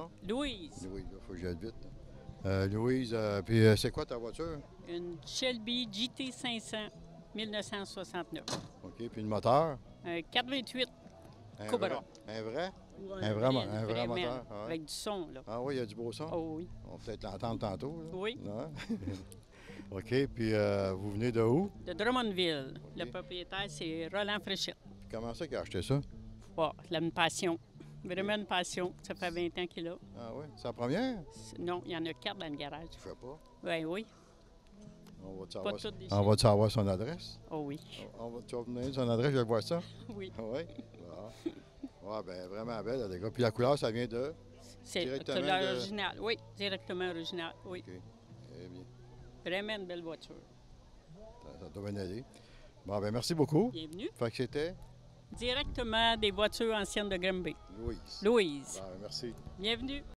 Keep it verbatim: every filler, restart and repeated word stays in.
Non? Louise. Louise, il faut que j'aille vite. Euh, Louise, euh, puis euh, c'est quoi ta voiture? Une Shelby G T cinq cents mille neuf cent soixante-neuf. OK, puis le moteur? Un quatre vingt-huit Un Cobra. vrai? Un vrai? Ouais, Un vrai, mo- un vrai vraiment, moteur? Ah, ouais. avec du son, là. Ah oui, il y a du beau son? Oh oui. On va peut-être l'entendre tantôt. Là. Oui. Ouais. OK, puis euh, vous venez de où? De Drummondville. OK. Le propriétaire, c'est Roland Fréchette. Puis comment ça qu'il a acheté ça? Oh, il a une passion. Vraiment une passion. Ça fait vingt ans qu'il a. Ah oui? C'est la première? C'est- Non, il y en a quatre dans le garage. Je sais pas. Oui, oui. On va te Pas savoir, toutes des on va te savoir son adresse? Oh oui. On va, tu vas venir son adresse, je vais voir ça? Oui. Ah oui? Ah. Ouais, ben vraiment belle, les gars. Puis la couleur, ça vient de? C'est Directement l'original. Oui, directement original. Oui. OK. Eh bien, Vraiment une belle voiture. ça, ça doit bien aller. Bon, ben merci beaucoup. Bienvenue. Fait que c'était? Directement des voitures anciennes de Granby. Louise. Louise. Ben, merci. Bienvenue.